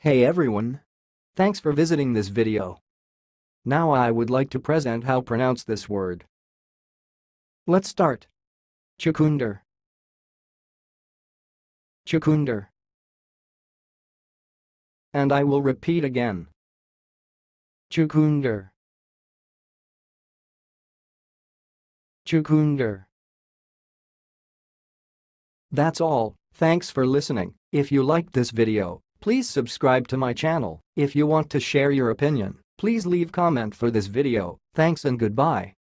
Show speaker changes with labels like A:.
A: Hey everyone! Thanks for visiting this video. Now I would like to present how pronounce this word. Let's start. Chukundur. Chukundur. And I will repeat again. Chukundur. Chukundur. That's all, thanks for listening. If you liked this video, please subscribe to my channel. If you want to share your opinion, please leave comment for this video. Thanks and goodbye.